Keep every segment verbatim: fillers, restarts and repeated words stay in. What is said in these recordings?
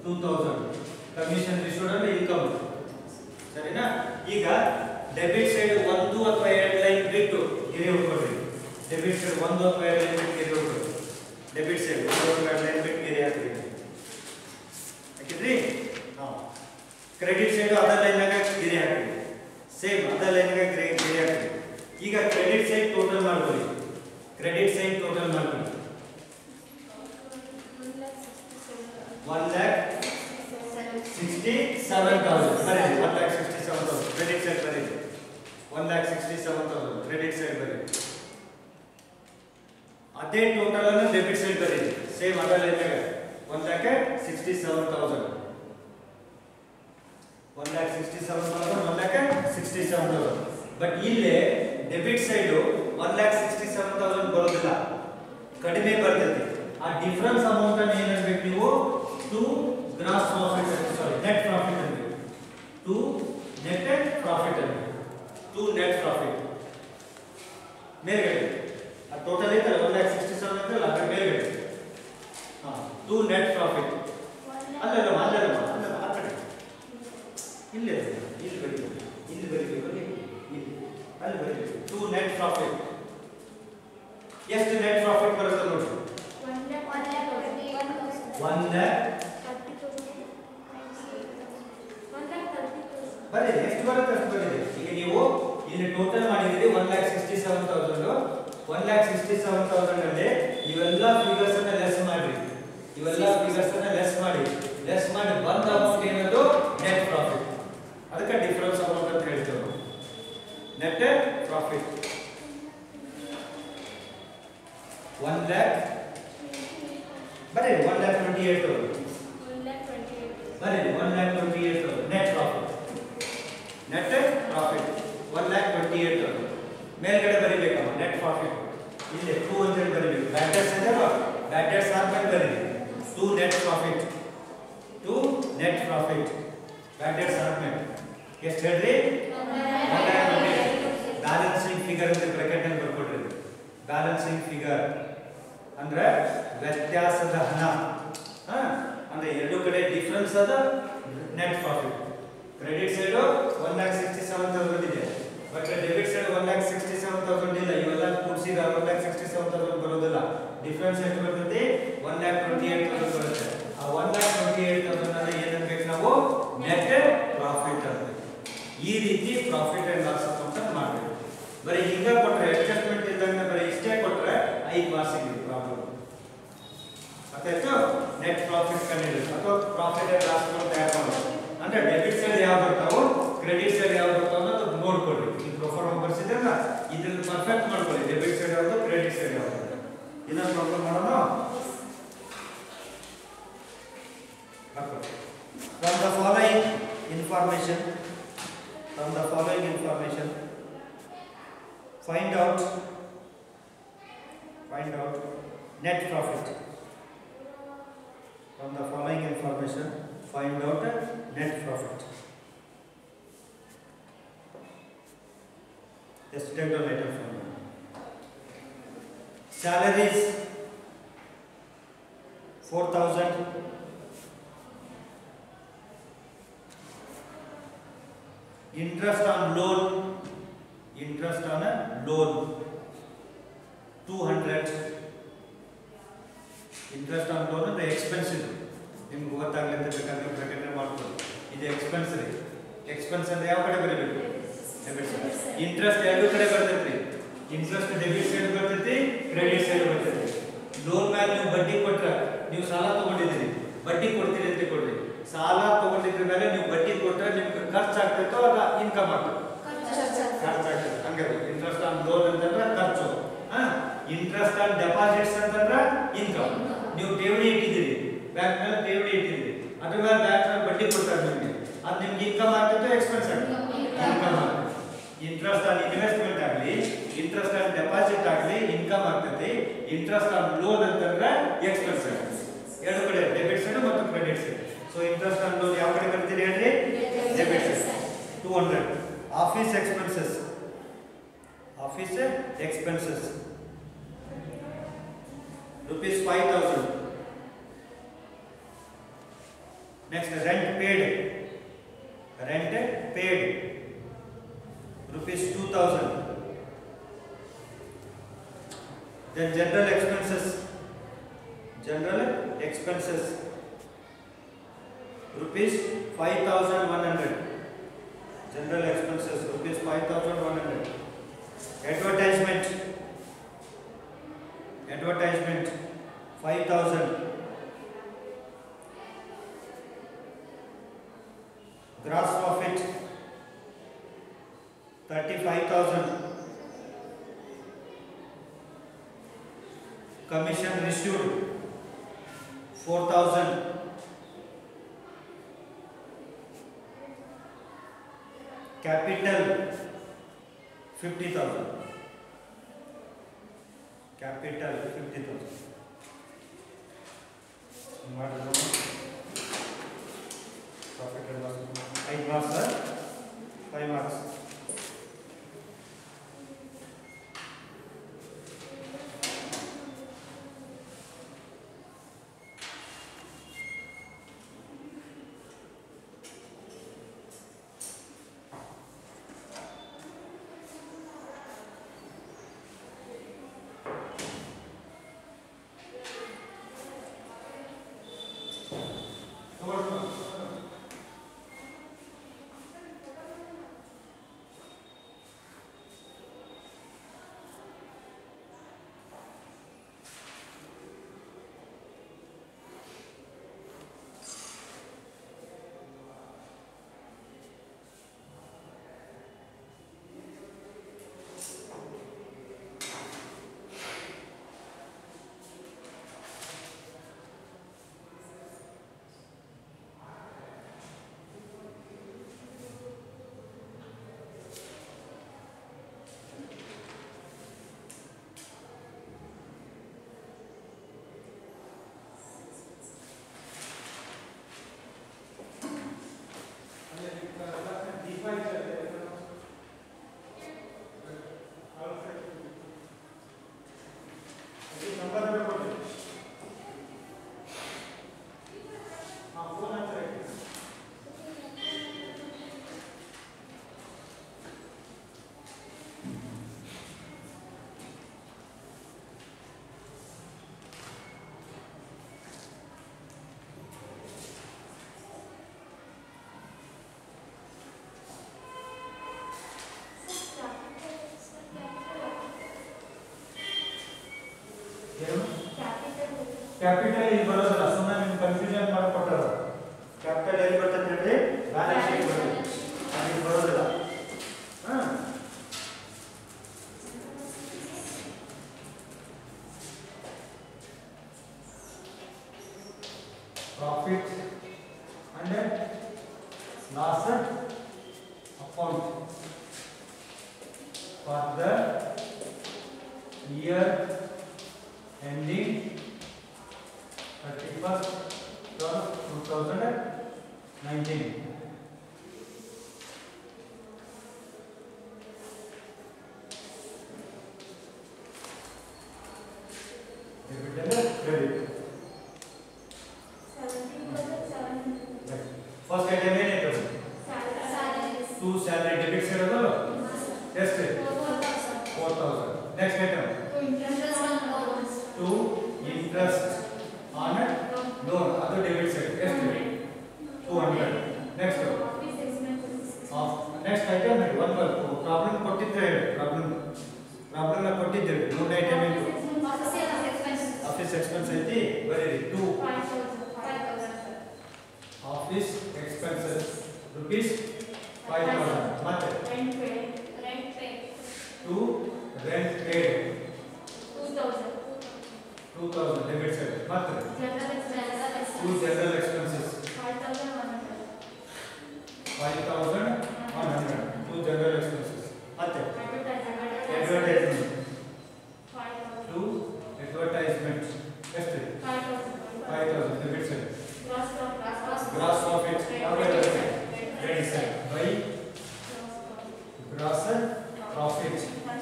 Two thousand commission received ಅಂದ್ರೆ income ಸರಿನಾ. ಈಗ ಡೆಬಿಟ್ ಸೈಡ್ ಒಂದು ಅಥವಾ ಎರಡು ಲೈನ್ ಬಿಟ್ಟು ಗೆರೆ ಹೊಡ್ಕೊಳ್ರಿ. ಡೆಬಿಟ್ ಸೈಡ್ ಒಂದು ಅಥವಾ ಎರಡು ಲೈನ್ ಬಿಟ್ಟು ಗೆರೆ ಹೊಡ್ಕೊಳ್ರಿ. ಡೆಬಿಟ್ ಸೈಡ್ ಒಂದು ಅಥವಾ ಎರಡು ಲೈನ್ ಬಿಟ್ಟು ಗೆರೆ ಹಾಕ್ರಿ ಹಾಕಿದ್ರಿ. ಹಾ ಕ್ರೆಡಿಟ್ ಸೈಡ್ ಅದ ಲೈನ್ನಾಗ ಗೆರೆ ಹಾಕ್ರಿ. ಸೇಮ್ ಅದ ಲೈನ್ನಾಗ ಗೆರೆ ಗೆರೆ ಹಾಕ್ರಿ. ಈಗ ಕ್ರೆಡಿಟ್ ಸೈಡ್ ಟೋಟಲ್ ಮಾಡ್ಕೊಳ್ಳಿ. ಕ್ರೆಡಿಟ್ ಸೈಡ್ ಟೋಟಲ್ ಮಾಡ್ಕೊಳ್ಳಿ. one lakh sixty-seven thousand ಬರೀ one lakh sixty-seven thousand credit side ಬರೀ one lakh sixty-seven thousand credit side ಬರೀ. ಅದೇ ಟೋಟಲ್ ಅನ್ನು ಡೆಬಿಟ್ ಸೈಡ್ ಬರೀ. ಸೇಮ್ ಅದ ಲೈನ್ನಾಗ one lakh sixty-seven thousand one lakh sixty-seven thousand one lakh sixty-seven thousand. But ಇಲ್ಲಿ debit side one lakh sixty-seven thousand ಬರೋದಿಲ್ಲ, ಕಡಿಮೆ ಬರ್ತೈತಿ. ಆ ಡಿಫರೆನ್ಸ್ ಅಮೌಂಟ್ ಅನ್ನು ಏನು ಅನ್ಬೇಕು ನೀವು to gross profit sorry net profit ಅನ್ಬೇಕು. ಟು ನೆಟ್ ಪ್ರಾಫಿಟ್ ಅನ್ಬೇಕು. ಟು ನೆಟ್ ಪ್ರಾಫಿಟ್ ಮೇಲ್ಗಡೆ ಆ ಟೋಟಲ್ ಐತಲ್ಲ one lakh sixty-seven ಐತಲ್ಲ ಅದರ ಮೇಲ್ಗಡೆ ಹಾ ಟು ನೆಟ್ ಪ್ರಾಫಿಟ್ ಅಲ್ಲಲ್ಲ ಅಲ್ಲಲ್ಲ ಅಲ್ಲ ಆ ಕಡೆ ಇಲ್ಲೇ ಇಲ್ಲಿ ಬರೀಬೇಕು ಇಲ್ಲಿ ಬರೀಬೇಕು ಇಲ್ಲಿ ಅಲ್ಲಿ ಬರೀಬೇಕು ಟು ನೆಟ್ ಪ್ರಾಫಿಟ್. ಎಷ್ಟು ನೆಟ್ ಪ್ರಾಫಿಟ್ ಬರುತ್ತೆ ನೋಡಿ. one lakh ಬರೀ ಎಷ್ಟು ಬರುತ್ತೆ ಅಷ್ಟು ಬರೀರಿ. ಈಗ ನೀವು ಇಲ್ಲಿ ಟೋಟಲ್ ಮಾಡಿದಿರಿ one lakh sixty-seven thousand one lakh sixty-seven thousand ಅಲ್ಲಿ ಇವೆಲ್ಲ ಫಿಗರ್ಸ್ ಅನ್ನ ಲೆಸ್ ಮಾಡಿ ಇವೆಲ್ಲ ಫಿಗರ್ಸ್ ಅನ್ನ ಲೆಸ್ ಮಾಡಿ ಲೆಸ್ ಮಾಡಿ ಬಂದ ಅಮೌಂಟ್ ಏನದು ನೆಟ್ ಪ್ರಾಫಿಟ್. ಅದಕ್ಕೆ ಡಿಫರೆನ್ಸ್ ಅಮೌಂಟ್ ಅಂತ ಹೇಳ್ತೇವೆ. ನೆಟ್ ಪ್ರಾಫಿಟ್ one lakh ಬರೀ one lakh twenty-eight thousand ಬರೀ one lakh twenty-eight thousand net profit. Net profit one lakh twenty-eight thousand ಮೇಲ್ಗಡೆ ಬರೀಬೇಕಮ್ಮ ನೆಟ್ ಪ್ರಾಫಿಟ್. ಇಲ್ಲಿ ಟೂ ಅಂತ ಹೇಳಿ ಬರೀಬೇಕು. ಬ್ಯಾಟರ್ಸ್ ಇದೆಯಲ್ಲ ಬ್ಯಾಟರ್ಸ್ ಆದ್ಮೇಲೆ ಬರೀರಿ to net profit. To net profit ಬ್ಯಾಟರ್ಸ್ ಆದ್ಮೇಲೆ ಎಷ್ಟು ಹೇಳ್ರಿ ಬ್ಯಾಲೆನ್ಸಿಂಗ್ ಫಿಗರ್ ಅಂತ ಬ್ರಾಕೆಟ್ ಅಲ್ಲಿ ಬರ್ಕೊಡ್ರಿ. ಬ್ಯಾಲೆನ್ಸಿಂಗ್ ಫಿಗರ್ ಅಂದ್ರೆ ವ್ಯತ್ಯಾಸದ ಹಣ. ಹಾ ಅಂದ್ರೆ ಎರಡು ಕಡೆ ಡಿಫರೆನ್ಸ್ ಅದ net profit. Credit side one lakh sixty-seven thousand ಇದೆ, but debit side one lakh sixty-seven thousand ಇಲ್ಲ. ಇವೆಲ್ಲ ಕೂಡಿಸಿದ one lakh sixty-seven thousand ಬರೋದಿಲ್ಲ. ಡಿಫರೆನ್ಸ್ ಎಷ್ಟು ಬರ್ತೈತಿ one lakh twenty-eight thousand ಬರುತ್ತೆ. ಆ one lakh twenty-eight thousand ಅನ್ನ ಏನು ಅನ್ಬೇಕು ನಾವು ನೆಟ್ ಪ್ರಾಫಿಟ್ ಅಂತ. ಈ ರೀತಿ ಪ್ರಾಫಿಟ್ ಅಂಡ್ ಲಾಸ್ ಅಕೌಂಟ್ ಅನ್ನು ಮಾಡಬೇಕು. ಬರೀ ಹಿಂಗ ಕೊಟ್ರೆ ಅಡ್ಜಸ್ಟ್ಮೆಂಟ್ ಇದ್ದಂಗೆ ಬರೀ ಇಷ್ಟೇ ಕೊಟ್ರೆ ಐದು ಮಾರ್ಕ್ಸ್ ಇದೆ ಪ್ರಾಬ್ಲಮ್. ಅರ್ಥಾಯ್ತು. ನೆಟ್ ಪ್ರಾಫಿಟ್ ಕಂಡಿಡಿ ಅಥವಾ ಪ್ರಾಫಿಟ್ ಅಂಡ್ ಲಾಸ್ ಅಕೌಂಟ್ ತಯಾರು ಮಾಡೋದು ಅಂದ್ರೆ ಡೆಬಿಟ್ ಸೈಡ್ ಯಾವ ಬರ್ತಾವೋ ಕ್ರೆಡಿಟ್ ಸೈಡ್ ಯಾವ ಬರ್ತಾವ ಅನ್ನೋದು ನೋಡ್ಕೊಳ್ಳಿ. ಈ ಪ್ರೊಫಾರ್ಮ್ ಬರ್ಸಿದ್ರಲ್ಲ ಇದನ್ನ ಪರ್ಫೆಕ್ಟ್ ಮಾಡ್ಕೊಳ್ಳಿ. ಡೆಬಿಟ್ ಸೈಡ್ ಯಾವುದು ಕ್ರೆಡಿಟ್ ಸೈಡ್ ಯಾವುದು. ಇನ್ನೊಂದು ಪ್ರಾಬ್ಲಮ್ ಮಾಡೋಣ. From the following information from the following information find out find out net profit. From the following information find out net profit. Just take the item from here. Salaries four thousand. Interest on loan interest on a loan two hundred. Interest on loan ಅಂದ್ರೆ expense ಇದು ನಿಮ್ಗೆ ಗೊತ್ತಾಗಲಿ ಅಂತ ಬೇಕಾದ್ರೆ bracket ಮಾಡ್ಕೊಳ್ಳಿ. ಇದು expense ರೀ. Expense ಅಂದ್ರೆ ಯಾವ ಕಡೆ ಬರೀಬೇಕು ಡೆಬಿಟ್ ಸೈಡ್. ಇಂಟ್ರೆಸ್ಟ್ ಎರಡು ಕಡೆ ಬರ್ತೈತಿ. ಇಂಟ್ರೆಸ್ಟ್ ಡೆಬಿಟ್ ಸೈಡ್ ಬರ್ತೈತಿ ಕ್ರೆಡಿಟ್ ಸೈಡ್ ಬರ್ತೈತಿ. ಲೋನ್ ಮೇಲೆ ನೀವು ಬಡ್ಡಿ ಕೊಟ್ರೆ ನೀವು ಸಾಲ ತಗೊಂಡಿದ್ದೀರಿ ಬಡ್ಡಿ ಕೊಡ್ತೀರಿ ಅಂತ ಕೊಡ್ರಿ. ಸಾಲ ತಗೊಂಡಿದ್ರ ಮೇಲೆ ನೀವು ಬಡ್ಡಿ ಕೊಟ್ರೆ ನಿಮ್ಗೆ ಖರ್ಚು ಆಗ್ತೈತೋ ಅಲ್ಲ ಇನ್ಕಮ್ ಆಗ್ತೈತೆ ಖರ್ಚು ಆಗ್ತೈತೆ. ಹಂಗೆ ಇಂಟ್ರೆಸ್ಟ್ ಆನ್ ಲೋನ್ ಅಂತಂದ್ರೆ ಖರ್ಚು. ಹಾ ಇಂಟ್ರೆಸ್ಟ್ ಆನ್ ಡೆಪಾಸಿಟ್ಸ್ ಅಂತಂದ್ರೆ ಇನ್ಕಮ್. ನೀವು ಠೇವಣಿ ಇಟ್ಟಿದ್ದೀರಿ ಬ್ಯಾಂಕ್ ಮೇಲೆ ಠೇವಣಿ ಇಟ್ಟಿದ್ದೀರಿ ಅದ್ರ ಮೇಲೆ ಬ್ಯಾಂಕ್ ಮೇಲೆ ಬಡ್ಡಿ ಕೊಡ್ತಾರೆ ನಿಮಗೆ. ಅದು ನಿಮ್ಗೆ ಇನ್ಕಮ್ ಆಗ್ತೈತೋ ಎಕ್ಸ್ಪೆನ್ಸ್ ಆಗ್ತೈತೆ ಇನ್ಕಮ್ ಆಗ್ತೈತೆ. ಇಂಟ್ರೆಸ್ಟ್ ಆನ್ ಇನ್ವೆಸ್ಟ್ಮೆಂಟ್ ಆಗಲಿ ಇಂಟ್ರೆಸ್ಟ್ ಆನ್ ಡೆಪಾಸಿಟ್ ಆಗಲಿ ಇನ್ಕಮ್ ಆಗ್ತೈತಿ. ಇಂಟ್ರೆಸ್ಟ್ ಆನ್ ಲೋನ್ ಅಂತಂದ್ರೆ ಎಕ್ಸ್ಪೆನ್ಸ್ ಆಗ್ತೈತಿ. ಎರಡು ಕಡೆ ಡೆಬಿಟ್ ಸೈಡ್ ಮತ್ತು credit side. So interest on loan ಯಾವ ಕಡೆ ಬರ್ತೀರಿ ಹೇಳ್ರಿ debit side. two hundred. Office expenses office expenses rupees five thousand. Next, rent paid. Rent paid. Rupees two thousand. Then general expenses. General expenses. Rupees five thousand one hundred. General expenses. Rupees five thousand one hundred. Advertisement. Advertisement. Five thousand. Gross profit. Thirty-five thousand. Commission received. Four thousand. Capital. Fifty thousand. Capital fifty thousand. Profit and loss. Five marks, sir. Five marks. Capital is ಬರೋದಿಲ್ಲ ಸುಮ್ಮನೆ ನಿಮಗೆ confusion ಮಾಡಿಕೊಟ್ಟಾರ capital ಎಲ್ಲಿ ಬರ್ತದೆ ಅಂದ್ರೆ balance sheet ಬರ್ತದೆ ಅಲ್ಲಿ ಬರೋದಿಲ್ಲ ಹಾ profit and loss account for the year ending thirty-first two thousand nineteen. Debit and credit. First item ಏನು ಇತ್ತು? Two salary debit ಸೇರೋದು? ಎಷ್ಟು? four thousand. Next item. Two interest on loan. Other debit side. Yes, two hundred. Next. Of next item. One more problem. ಕೊಟ್ಟಿದ್ರೆ problem. Problem ನ ಕೊಟ್ಟಿದ್ರೆ note item ಏನು? Office expense ಐತಿ ಬರೀರಿ two. Office expenses rupees five thousand. ಮತ್ತೆ rent paid. Rent paid. Two rent paid. two thousand. two thousand debit side. ಮತ್ತೆ General expenses. two general expenses. five thousand one hundred. five thousand one hundred. Two general expenses. ಮತ್ತೆ Advertisement. advertisement. five thousand. Two advertisement. ಎಷ್ಟು? five thousand. five thousand debit side. Gross profit. Gross profit. ಯಾವ credit side? Credit side. By gross profit.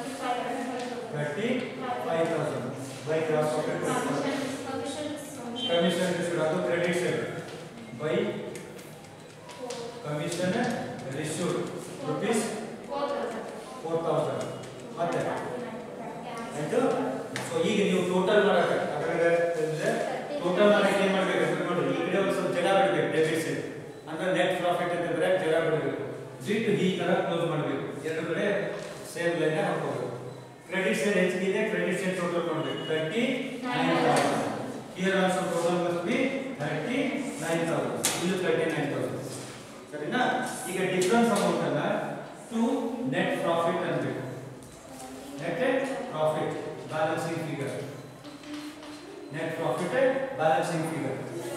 thirty-five thousand. By gross profit. Commission. Commission is credit side. Side ಹೆಚ್ಚಿಗಿದೆ, credit side total ಮಾಡಬೇಕು thirty nine thousand. Here also total must be thirty nine thousand. ಇದು thirty nine thousand. ಸರಿನಾ? ಈಗ difference amount ಅನ್ನ to net profit ಅನ್ಬೇಕು. Net profit balancing figure. Net profit balancing figure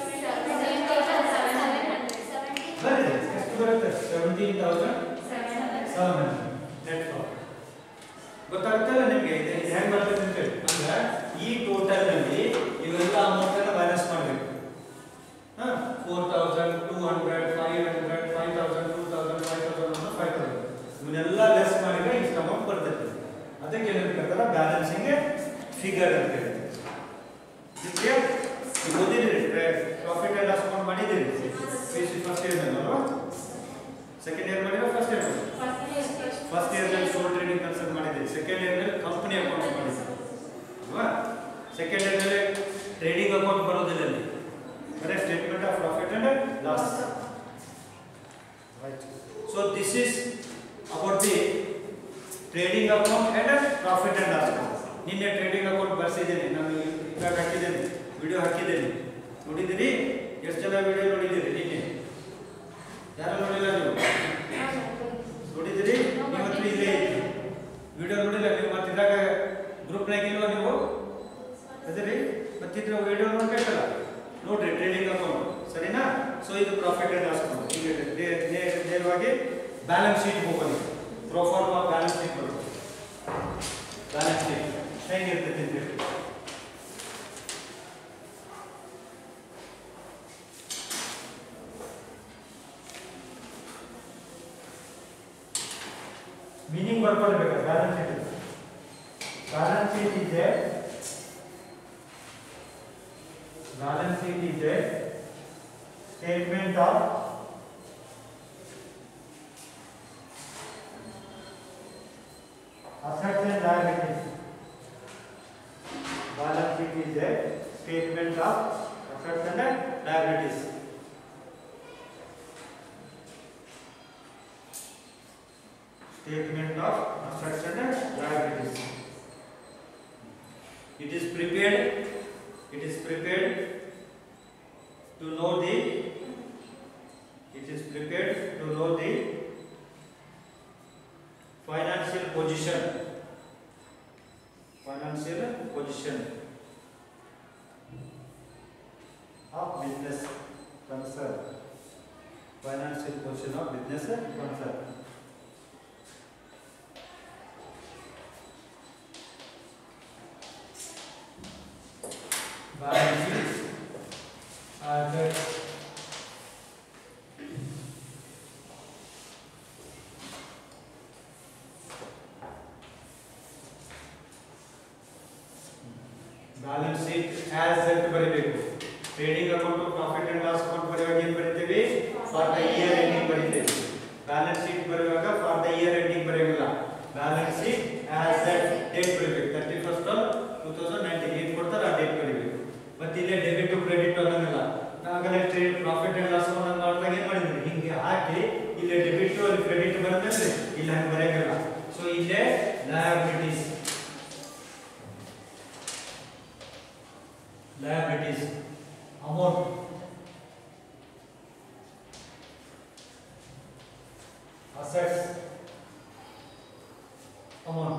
ಬರುತ್ತೆ. ಎಷ್ಟು ಬರುತ್ತೆ? seventeen thousand seven hundred net profit. ಗೊತ್ತಾಗುತ್ತಲ್ಲ ನಿಮಗೆ ಇದು ಹೇಗೆ ಬರ್ತದೆ ಅಂತ ಹೇಳಿ. ಅಂದ್ರೆ ಈ ಟೋಟಲ್ ನಲ್ಲಿ ಇವೆಲ್ಲ ಅಮೌಂಟ್ ಅನ್ನು ಬ್ಯಾಲೆನ್ಸ್ ಮಾಡಬೇಕು. ಹಾ four thousand two hundred five hundred five thousand two thousand five thousand five thousand ಇವನ್ನೆಲ್ಲ ಲೆಸ್ ಮಾಡಿದ್ರೆ ಇಷ್ಟು ಅಮೌಂಟ್ ಬರ್ತದೆ. ಅದಕ್ಕೆ ಏನು ಹೇಳ್ತಾರೆ ಬ್ಯಾಲೆನ್ಸಿಂಗ್ ಫಿಗರ್ ಅಂತ ಹೇಳಿ. ಇದಕ್ಕೆ ಓದಿದ್ರಿ ಪ್ರಾಫಿಟ್ ಅಂಡ್ ಲಾಸ್ ಅಕೌಂಟ್ ಮಾಡಿದ್ದೀರಿ ಫಸ್ಟ್ ಇಯರ್ ನಲ್ಲಿ ಅಲ್ವಾ? ಸೆಕೆಂಡ್ ಇಯರ್ ಮಾಡಿದ್ರೆ ಫಸ್ಟ್ ಇಯರ್ ಫಸ್ಟ್ ಇಯರ್ ನಲ್ಲಿ ಸೋಲ್ ಟ್ರೇಡಿಂಗ್ ಕನ್ಸಲ್ಟ್ ಮಾಡಿದ್ದೀರಿ. ಸೆಕೆಂಡ್ ಇಯರ್ ನಲ್ಲಿ ಕಂಪನಿ ಅಕೌಂಟ್ ಮಾಡಿದ್ದೀರಿ ಅಲ್ವಾ? ಸೆಕೆಂಡ್ ಇಯರ್ ನಲ್ಲಿ ಟ್ರೇಡಿಂಗ್ ಅಕೌಂಟ್ ಬರೋದಿಲ್ಲ ಅಲ್ಲಿ, ಬರೀ statement of profit and loss. Right. So this is about the trading account and profit and loss account. ನಿನ್ನೆ ಟ್ರೇಡಿಂಗ್ ಅಕೌಂಟ್ ಬರ್ಸಿದ್ದೇನೆ, ನಾನು ಇವಾಗ ಹಾಕಿದ್ದೇನೆ, ವಿಡಿಯೋ ಹಾಕಿದ್ದೇನೆ. ನೋಡಿದ್ದೀರಿ? ಎಷ್ಟು ಜನ ವಿಡಿಯೋ ನೋಡಿದ್ದೀರಿ ನಿನ್ನೆ? ಯಾರು ನೋಡಿಲ್ಲ? ನೀವು ನೋಡಿದ್ದೀರಿ? ಇವತ್ತು ಇಲ್ಲೇ ಇತ್ತು ವಿಡಿಯೋ ನೋಡಿಲ್ಲ ನೀವು? ಮತ್ತೆ ಇದ್ರಾಗ ಗ್ರೂಪ್ನಾಗ ಇಲ್ವಾ ನೀವು? ಅದೇ ಮತ್ತಿದ್ರೆ ವಿಡಿಯೋ ನೋಡ್ಬೇಕಲ್ಲ, ನೋಡ್ರಿ ಟ್ರೇಡಿಂಗ್ ಅಕೌಂಟ್. ಸರಿನಾ? ಸೊ ಇದು ಪ್ರಾಫಿಟ್ ಅಂಡ್ ಲಾಸ್ ಅಕೌಂಟ್. ಈಗ ನೇರವಾಗಿ ಬ್ಯಾಲೆನ್ಸ್ ಶೀಟ್ ಹೋಗೋಣ. ಪ್ರೊಫಾರ್ಮಾ ಬ್ಯಾಲೆನ್ಸ್ ಶೀಟ್ ಬರುತ್ತೆ. ಬ್ಯಾಲೆನ್ಸ್ ಶೀಟ್ ಹೇಗಿರ್ತದೆ ಅಂತ ಹೇಳಿ ಮೀನಿಂಗ್ ಬರ್ಕೊಳ್ಬೇಕು. ಬ್ಯಾಲೆನ್ಸ್ ಶೀಟ್ ಬ್ಯಾಲೆನ್ಸ್ ಶೀಟ್ ಇದೆ ಬ್ಯಾಲೆನ್ಸ್ ಶೀಟ್ ಇದೆ statement of assets and liabilities. Balance sheet is a statement of assets and liabilities. Statement of assets and liabilities. It is prepared. It is prepared to know the. It is prepared to know the financial position. Financial position of business concern. Financial position of business concern. Balance sheet, assets, balance sheet as ಅಂತ ಬರೀಬೇಕು. Trading account profit and loss account ಬರೆಯುವಾಗ ಏನು ಬರೀತೀವಿ? For the year ending ಬರೀತೀವಿ. Balance sheet ಬರೆಯುವಾಗ for the year ending ಬರೆಯೋಲ್ಲ. Balance sheet as that date ಬರೀಬೇಕು. Thirty first two thousand nineteen ಏನು ಕೊಡ್ತಾರೆ ಆ ಡೇಟ್ ಬರೀಬೇಕು. ಮತ್ತೆ ಇಲ್ಲೇ ಡೆಬಿಟ್ ಟು ಕ್ರೆಡಿಟ್ ಅನ್ನೋಂಗಿಲ್ಲ. ನಾವಾಗಲೇ trade profit and loss account ಮಾಡಿದಾಗ ಏನು ಮಾಡಿದ್ವಿ? ಹಿಂಗೆ ಹಾಕಿ ಇಲ್ಲೇ ಡೆಬಿಟ್ ಟು ಅಲ್ಲಿ ಕ್ರೆಡಿಟ್ ಬರುತ್ತೆ, ಇಲ್ಲ ಹಂಗೆ ಬರೆಯೋಂಗಿಲ್ಲ. ಸೊ ಇಲ್ಲೇ liabilities liabilities amount assets amount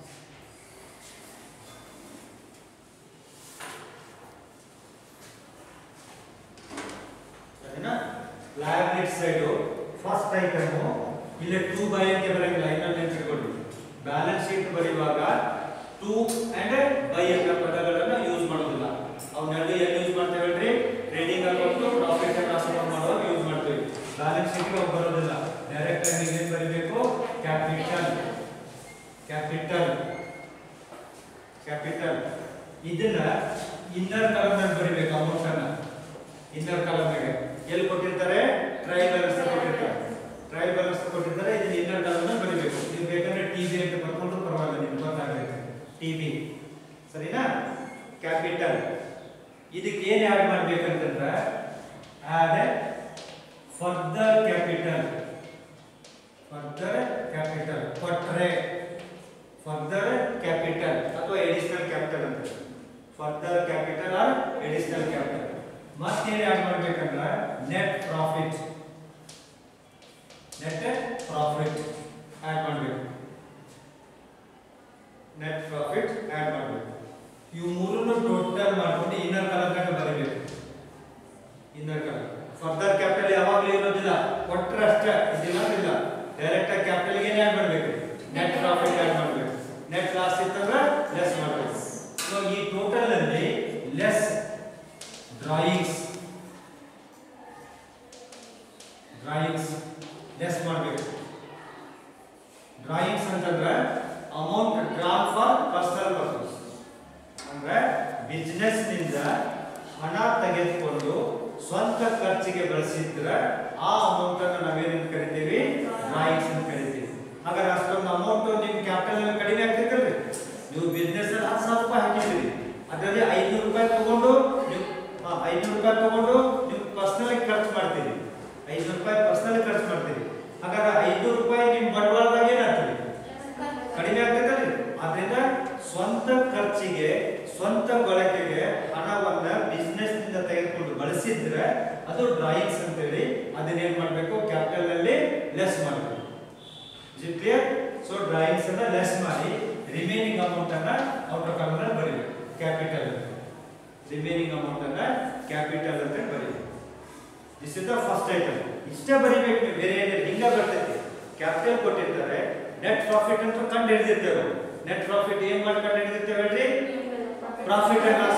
ಸರಿನಾ? liability ಸೈಡ್ ಫಸ್ಟ್ ಐಟಮ್ ಇಲ್ಲಿ ಟೂ ಬೈ ಅಂತ ಬರೆಯಂಗಿಲ್ಲ. ಇನ್ನೊಂದು ನೆನಪಿಟ್ಕೊಳ್ಳಿ, ಬ್ಯಾಲೆನ್ಸ್ ಶೀಟ್ ಬರೆಯುವಾಗ ಟೂ ಅಂಡ್ ಬೈ ಅಂತ ಪದಗಳನ್ನು ಯೂಸ್ ಮಾಡೋದಿಲ್ಲ. ಅವನ್ನೆರಡು ಎಲ್ಲಿ ಯೂಸ್ ಮಾಡ್ತೇವೆ ಹೇಳ್ರಿ? Trading account profit and loss account ಮಾಡುವಾಗ ಯೂಸ್ ಮಾಡ್ತೀವಿ. ಬ್ಯಾಲೆನ್ಸ್ ಶೀಟ್ಗೆ ಅವು ಬರೋದಿಲ್ಲ. ಡೈರೆಕ್ಟ್ ಆಗಿ ಏನು ಬರೀಬೇಕು? ಕ್ಯಾಪಿಟಲ್ ಕ್ಯಾಪಿಟಲ್ ಕ್ಯಾಪಿಟಲ್ ಇದನ್ನ ಇನ್ನರ್ ಕಾಲಮ್ನಲ್ಲಿ ಬರೀಬೇಕು. ಅಮೌಂಟ್ ಅನ್ನ ಇನ್ನರ್ ಕಾಲಮ್ನಾಗೆ ಎಲ್ಲಿ ಕೊಟ್ಟಿರ್ತಾರೆ? ಟ್ರಯಲ್ ಬ್ಯಾಲೆನ್ಸ್ ಕೊಟ್ಟಿರ್ತಾರೆ. ಟ್ರಯಲ್ ಬ್ಯಾಲೆನ್ಸ್ ಕೊಟ್ಟಿರ್ತಾರೆ, ಇದನ್ನ ಇನ್ನರ್ ಕಾಲಮ್ನಲ್ಲಿ ಬರೀಬೇಕು. ನೀವು ಬೇಕಂದ್ರೆ ಟಿ ಬಿ ಅಂತ ಬರ್ಕೊಂಡು ಪರವಾಗಿಲ್ಲ, ನಿಮ್ಗೆ ಗೊತ್ತಾಗಬೇಕು. ಟಿ ಬಿ ಸರಿನಾ? ಕ್ಯಾಪಿಟಲ್ ಇದಕ್ಕೆ ಏನು ಆ್ಯಡ್ ಮಾಡ್ಬೇಕಂತಂದ್ರೆ add further capital. Further capital ಕೊಟ್ರೆ ಫರ್ದರ್ ಕ್ಯಾಪಿಟಲ್ ಮಾಡ್ಬೇಕಂದ್ರೆ net profit net profit add ಮಾಡಬೇಕು ನೆಟ್ ಪ್ರಾಫಿಟ್ ಆಡ್ ಮಾಡಬೇಕು ಇವು ಮೂರನ್ನು ಟೋಟಲ್ ಮಾಡ್ಕೊಂಡು ಇನ್ನರ್ ಕಲರ್ನಾಗ ಬರೀಬೇಕು ಇನ್ನರ್ ಕಲರ್ ಫರ್ದರ್ ಕ್ಯಾಪಿಟಲ್ ಯಾವಾಗಲೂ ಇರೋದಿಲ್ಲ ಕೊಟ್ಟರೆ ಅಷ್ಟೇ ಇದಿಲ್ಲ ಇಲ್ಲ ಡೈರೆಕ್ಟ್ ಆಗಿ ಕ್ಯಾಪಿಟಲ್ ಗೆ ಆಡ್ ಮಾಡಬೇಕು ನೆಟ್ ಪ್ರಾಫಿಟ್ ಆಡ್ ಮಾಡಬೇಕು ನೆಟ್ ಲಾಸ್ ಇತ್ತಂದ್ರೆ ಲೆಸ್ ಮಾಡಬೇಕು ಸೊ ಈ ಟೋಟಲ್ ಅಲ್ಲಿ ಲೆಸ್ ಡ್ರಾಯಿಂಗ್ಸ್ ಡ್ರಾಯಿಂಗ್ಸ್ ಲೆಸ್ ಮಾಡಬೇಕು ಡ್ರಾಯಿಂಗ್ಸ್ ಅಂತಂದ್ರೆ amount drawn for personal purpose ಅಂದ್ರೆ ಬಿಸಿನೆಸ್ ನಿಂದ ಹಣ ತೆಗೆದುಕೊಂಡು ಸ್ವಂತ ಖರ್ಚಿಗೆ ಬಳಸಿದ್ರೆ ಆ ಅಮೌಂಟ್ ಅನ್ನು ನಾವೇನಂತ ಕರಿತೀವಿ ಡ್ರಾಯಿಂಗ್ಸ್ ಅಂತ ಕರಿತೀವಿ ಹಾಗಾದ್ರೆ ಅಷ್ಟೊಂದು ಅಮೌಂಟ್ ನಿಮ್ ಕ್ಯಾಪಿಟಲ್ ಕಡಿಮೆ ಆಗ್ತೈತಲ್ರಿ ನೀವು ಬಿಸ್ನೆಸ್ ಅಲ್ಲಿ ಹತ್ತು ಸಾವಿರ ರೂಪಾಯಿ ಹಾಕಿದ್ರಿ ಅದರಲ್ಲಿ ಐನೂರು ರೂಪಾಯಿ ತಗೊಂಡು ನೀವು ಐನೂರು ರೂಪಾಯಿ ತಗೊಂಡು ನೀವು ಪರ್ಸನಲ್ ಖರ್ಚು ಮಾಡ್ತೀರಿ ಐನೂರು ರೂಪಾಯಿ ಪರ್ಸನಲ್ ಖರ್ಚು ಮಾಡ್ತೀರಿ ಹಾಗಾದ್ರೆ ಐನೂರು ರೂಪಾಯಿ ನಿಮ್ ಬಂಡವಾಳದಾಗ ಏನಾಗ್ತದೆ ಕಡಿಮೆ ಆಗ್ತೈತಲ್ರಿ ಆದ್ರಿಂದ ಸ್ವಂತ ಖರ್ಚಿಗೆ ಸ್ವಂತ ಬಳಕೆಗೆ ಹಣವನ್ನ ಬಿಸ್ನೆಸ್ ನಿಂದ ತೆಗೆದುಕೊಂಡು ಬಳಸಿದ್ರೆ ಅದು ಡ್ರಾಯಿಂಗ್ಸ್ ಅಂತ ಹೇಳಿ ಅದನ್ನೇನ್ ಮಾಡಬೇಕು ಕ್ಯಾಪಿಟಲ್ ನಲ್ಲಿ ಲೆಸ್ ಮಾಡಬೇಕು ಕ್ಲಿಯರ್ ಸೊ ಡ್ರಾಯಿಂಗ್ಸ್ ಅನ್ನ ಲೆಸ್ ಮಾಡಿ ರಿಮೈನಿಂಗ್ ಅಮೌಂಟ್ ಅನ್ನ ಔಟರ್ ಕಾಲಮ್ ಬರೀಬೇಕು ಕ್ಯಾಪಿಟಲ್ ರಿಮೈನಿಂಗ್ ಅಮೌಂಟ್ ಅನ್ನ ಕ್ಯಾಪಿಟಲ್ ಅಂತ ಬರೀಬೇಕು this is the first item ಇಷ್ಟೇ ಬರೀಬೇಕು ಬೇರೆ ಏನಿಲ್ಲ ಹಿಂಗ ಬರ್ತೈತಿ ಕ್ಯಾಪಿಟಲ್ ಕೊಟ್ಟಿರ್ತಾರೆ ನೆಟ್ ಪ್ರಾಫಿಟ್ ಅಂತ ಕಂಡು ಹಿಡಿದಿರ್ತೇವೆ ನೆಟ್ ಪ್ರಾಫಿಟ್ ಏನ್ ಮಾಡಿ ಕಂಡು ಹಿಡಿದಿರ್ತೇವೆ ಹೇಳ್ರಿ ಪ್ರಾಫಿಟ್ ಅಂಡ್ ಲಾಸ್